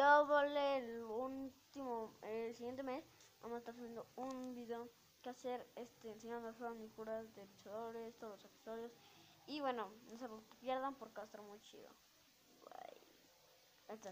ya vale el siguiente mes vamos a estar subiendo un video que hacer enseñando las manicuras de luchadores, todos los accesorios. Y bueno, no se lo pierdan porque va a estar muy chido. Bye.